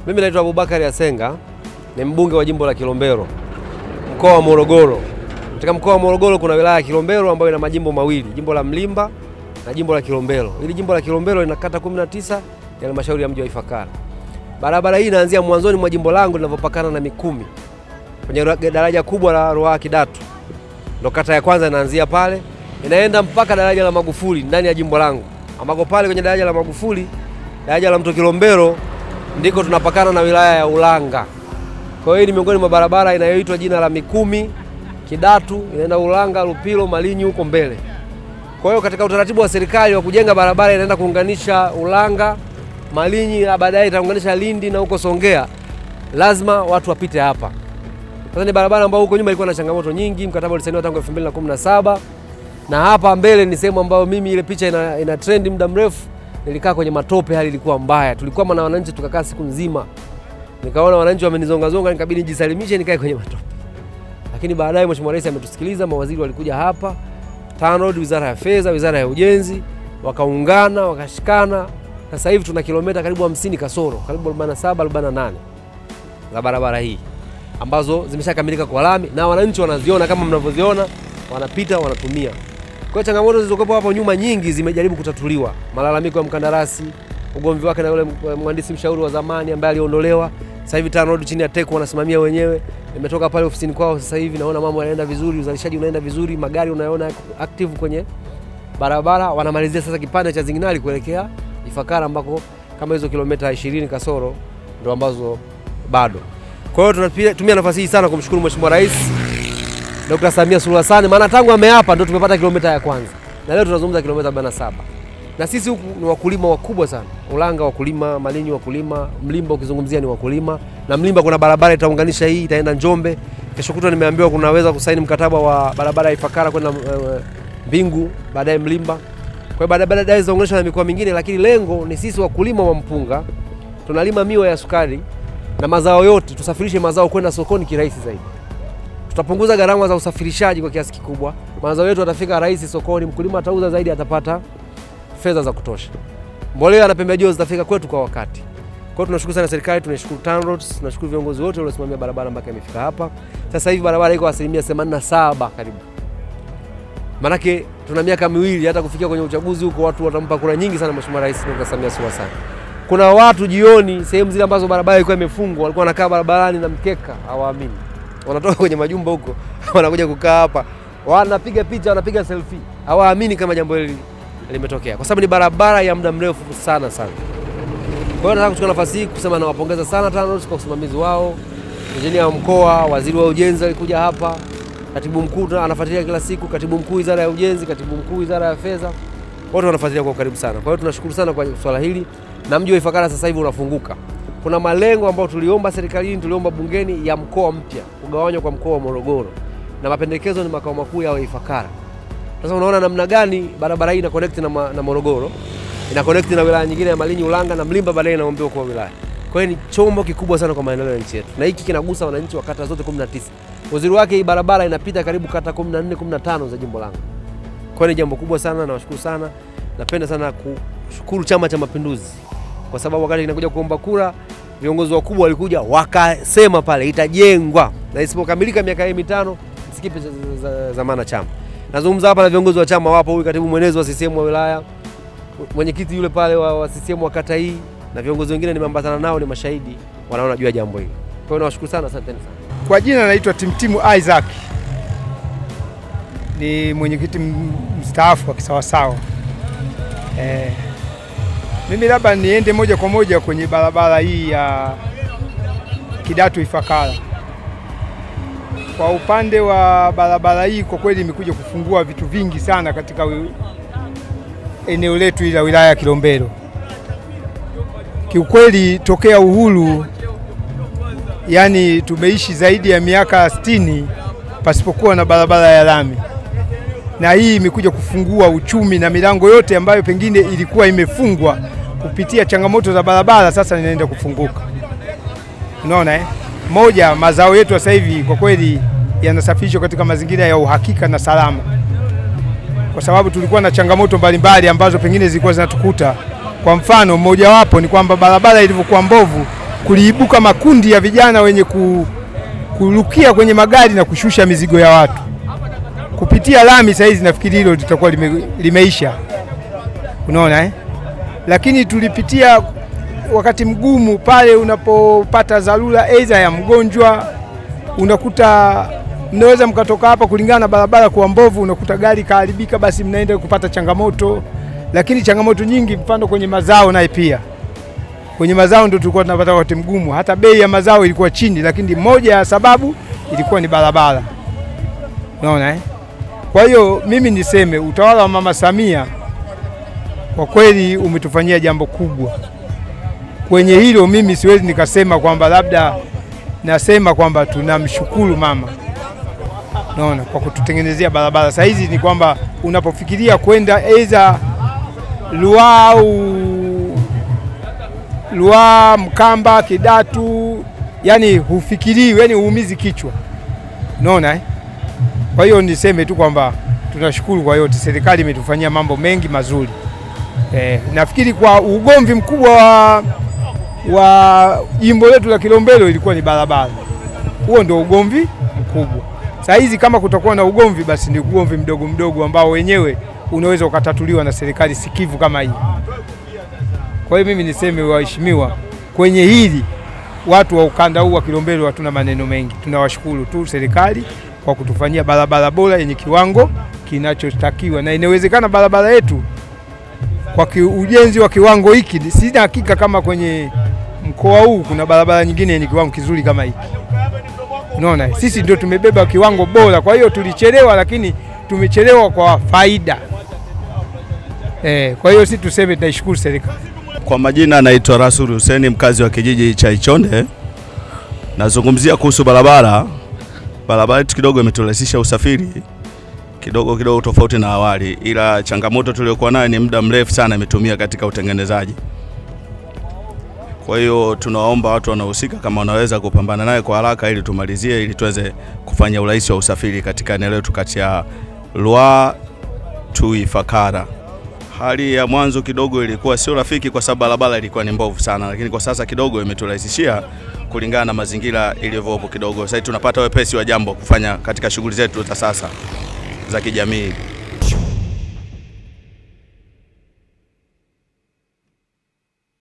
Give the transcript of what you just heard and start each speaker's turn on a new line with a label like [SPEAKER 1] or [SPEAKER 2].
[SPEAKER 1] Mimi naitwa Abubakari Asenga, ni mbunge wa jimbo la Kilombero, mkoa wa Morogoro. Katika mkoa wa Morogoro kuna wilaya ya Kilombero ambayo ina majimbo mawili, jimbo la Mlimba na jimbo la Kilombero. Hili jimbo la Kilombero lina kata 19 ya halmashauri ya mji wa Ifakara. Barabara hii inaanzia mwanzoni mwa jimbo langu linapopakana na Mikumi kwenye daraja kubwa la Ruaha Kidatu. Ndio kata ya kwanza inaanzia pale, inaenda mpaka daraja la Magufuli ndani ya jimbo langu. Ambako pale kwenye daraja la Magufuli, daraja la Mto Kilombero, ndiko tunapakana na wilaya ya Ulanga. Kwa hiyo ni miongoni mwa barabara inayoitwa jina la Mikumi Kidatu, inaenda Ulanga, Lupilo, Malinyi huko mbele. Kwa hiyo katika utaratibu wa serikali wa kujenga barabara inaenda kuunganisha Ulanga, Malinyi na baadaye itaunganisha Lindi na huko Songea, lazima watu wapite hapa. Sasa ni barabara ambayo huko nyuma ilikuwa na changamoto nyingi, mkataba ulisainiwa tangu 2017. Na hapa mbele ni sehemu ambayo mimi ile picha ina trend muda mrefu, nilikaa kwenye matope, hali ilikuwa mbaya. Tulikuwa na wananchi tukakaa siku nzima. Nikaona wananchi wamenizonga, nikabidi nijisalimishe nikae kwenye matope. Lakini baadaye Mheshimiwa Rais ametusikiliza, mawaziri walikuja hapa, TANROADS, Wizara ya Fedha, Wizara ya Ujenzi, wakaungana, wakashikana. Sasa hivi tuna kilomita karibu 50 kasoro, karibu 47, 48 za barabara hii ambazo zimeshakamilika kwa lami na wananchi wanaziona kama mnavyoziona, wanapita, wanatumia. Kwa changamoto zilizokuwa hapo nyuma nyingi zimejaribu kutatuliwa. Malalamiko ya mkandarasi, ugomvi wake na yule mhandisi mshauri wa zamani ambaye aliondolewa. Sasa hivi TANROADS chini ya TECO wanasimamia wenyewe. Nimetoka pale ofisini kwao sasa hivi naona mambo yanaenda vizuri, uzalishaji unaenda vizuri, magari unaona active kwenye barabara. Wanamalizia sasa kipande cha Zinginali kuelekea Ifakara ambako kama hizo kilomita 20 kasoro ndio ambazo bado. Kwa hiyo tunatumia nafasi hii sana kumshukuru Mheshimiwa Rais Dr. Samia Suluhu Hassan, maana tangu ameapa ndio tumepata kilomita ya kwanza. Na leo tunazungumza kilomita 47. Na sisi huku ni wakulima wakubwa sana. Ulanga wakulima, Malinyi wakulima, Mlimba ukizungumzia ni wakulima. Na Mlimba kuna barabara itaunganisha hii itaenda Njombe. Kesho kutwa nimeambiwa kunaweza kusaini mkataba wa barabara ya Ifakara kwenda Mbingu, baadaye Mlimba. Kwa hiyo baadaye zitaunganishwa na mikoa mingine, lakini lengo ni sisi wakulima wa mpunga tunalima miwa ya sukari na mazao yote tusafirishe mazao kwenda sokoni kirahisi zaidi. Tutapunguza gharama za usafirishaji kwa kiasi kikubwa. Mazao yetu yatafika rahisi sokoni, mkulima atauza zaidi, atapata fedha za kutosha. Mbolea na pembejeo zitafika kwetu kwa wakati. Kwa hiyo tunashukuru sana serikali, tunashukuru TANROADS, tunashukuru viongozi wote waliosimamia barabara mpaka imefika hapa. Sasa hivi barabara iko 87% karibu. Manake tuna miaka miwili hata kufikia kwenye uchaguzi huko watu watampa kura nyingi sana Mheshimiwa Rais Dr. Samia Suluhu Hassan. Kuna watu jioni sehemu zile ambazo barabara ilikuwa imefungwa walikuwa wanakaa barabarani na mkeka, hawaamini. Wanatoka kwenye majumba huko, wanakuja kukaa hapa, wanapiga picha, wanapiga selfie. Hawaamini kama jambo hili limetokea. Kwa sababu ni barabara ya muda mrefu sana. Kwa hiyo nataka kuchukua nafasi hii kusema nawapongeza sana TANROADS kwa usimamizi wao. Injinia wa mkoa, waziri wa ujenzi alikuja hapa, katibu mkuu anafuatilia kila siku, katibu mkuu Wizara ya Ujenzi, katibu mkuu Wizara ya Fedha. Wote wanafuatilia kwa karibu sana. Kwa hiyo tunashukuru sana kwa swala hili. Na mji wa Ifakara sasa hivi unafunguka. Kuna malengo ambayo tuliomba serikalini, tuliomba bungeni ya mkoa mpya, kugawanywa kwa mkoa wa Morogoro. Na mapendekezo ni makao makuu ya Ifakara. Sasa unaona namna gani barabara hii ina connect na Morogoro, ina connect na wilaya nyingine ya Malinyi, Ulanga na Mlimba, baadaye inaombewa kwa wilaya. Kwa hiyo ni chombo kikubwa sana kwa maendeleo ya nchi yetu. Na hiki kinagusa wananchi wa kata zote 19. Uzuri wake hii barabara inapita karibu kata 14, 15 za jimbo langu. Kwa hiyo ni jambo kubwa sana, nawashukuru sana. Napenda sana kushukuru Chama cha Mapinduzi. Kwa sababu wakati inakuja kuomba kura, viongozi wakubwa walikuja wakasema pale itajengwa. Na isipokamilika miaka 5 sikipe zamana chama. Nazungumza hapa na viongozi wa chama wapo, huyu katibu mwenezi wa CCM wa wilaya, mwenyekiti yule pale wa CCM wa kata hii na viongozi wengine nimeambatana nao, ni mashahidi, wanaona juu ya jambo hili. Kwa hiyo nawashukuru sana, asanteni sana.
[SPEAKER 2] Kwa jina naitwa Timtimu Isaac. Ni mwenyekiti mstaafu wa Kisawasawa. Mimi labda niende moja kwa moja kwenye barabara hii ya Kidatu Ifakara. Kwa upande wa barabara hii kwa kweli imekuja kufungua vitu vingi sana katika eneo letu la wilaya ya Kilombero. Kiukweli tokea uhuru, yani tumeishi zaidi ya miaka 60 pasipokuwa na barabara ya lami. Na hii imekuja kufungua uchumi na milango yote ambayo pengine ilikuwa imefungwa kupitia changamoto za barabara, sasa inaenda kufunguka. Unaona moja, mazao yetu sasa hivi kwa kweli yanasafirishwa katika mazingira ya uhakika na salama. Kwa sababu tulikuwa na changamoto mbalimbali ambazo pengine zilikuwa zinatukuta. Kwa mfano mmoja wapo ni kwamba barabara ilivyokuwa mbovu kuliibuka makundi ya vijana wenye kurukia kwenye magari na kushusha mizigo ya watu kupitia lami. Sasa hizi nafikiri hilo litakuwa limeisha, unaona Lakini tulipitia wakati mgumu pale unapopata dharura aidha ya mgonjwa, unakuta mnaweza mkatoka hapa kulingana na barabara kwa mbovu, unakuta gari kaharibika, basi mnaenda kupata changamoto. Lakini changamoto nyingi, mfano kwenye mazao, naye pia kwenye mazao ndio tulikuwa tunapata wakati mgumu. Hata bei ya mazao ilikuwa chini, lakini moja ya sababu ilikuwa ni barabara, unaona Kwa hiyo mimi niseme utawala wa Mama Samia kwa kweli umetufanyia jambo kubwa. Kwenye hilo mimi siwezi nikasema kwamba labda, nasema kwamba tunamshukuru mama, unaona, kwa kututengenezea barabara. Sasa hizi ni kwamba unapofikiria kwenda aidha Lua, Mkamba, Kidatu, yani hufikirii, yani uumizi kichwa, unaona Kwa hiyo niseme tu kwamba tunashukuru kwa yote, serikali imetufanyia mambo mengi mazuri. Nafikiri kwa ugomvi mkubwa wa jimbo letu la Kilombero ilikuwa ni barabara. Huo ndio ugomvi mkubwa. Sasa hizi kama kutakuwa na ugomvi, basi ni ugomvi mdogo mdogo ambao wenyewe unaweza ukatatuliwa na serikali sikivu kama hii. Kwa hiyo mimi niseme waheshimiwa, kwenye hili watu wa ukanda huu wa Kilombero hatuna maneno mengi. Tunawashukuru tu serikali kwa kutufanyia barabara bora yenye kiwango kinachotakiwa, na inawezekana barabara yetu kwa ujenzi wa kiwango hiki, sina hakika kama kwenye mkoa huu kuna barabara nyingine yenye kiwango kizuri kama hiki. Unaona, sisi ndio tumebeba kiwango bora. Kwa hiyo tulichelewa, lakini tumechelewa kwa faida. Kwa hiyo sisi tuseme tunaishukuru serikali.
[SPEAKER 3] Kwa majina naitwa Rasul Hussein, mkazi wa kijiji cha Ichonde. Nazungumzia kuhusu barabara. Barabara yetu kidogo imeturahisisha usafiri kidogo tofauti na awali, ila changamoto tuliyokuwa nayo ni muda mrefu sana imetumia katika utengenezaji. Kwa hiyo tunaomba watu wanaohusika kama wanaweza kupambana naye kwa haraka ili tumalizie, ili tuweze kufanya urahisi wa usafiri katika eneo letu kati ya Lua to Ifakara. Hali ya mwanzo kidogo ilikuwa sio rafiki kwa sababu barabara ilikuwa ni mbovu sana, lakini kwa sasa kidogo imeturahisishia kulingana na mazingira ilivyopo kidogo. Sasa tunapata wepesi wa jambo kufanya katika shughuli zetu za sasa za kijamii.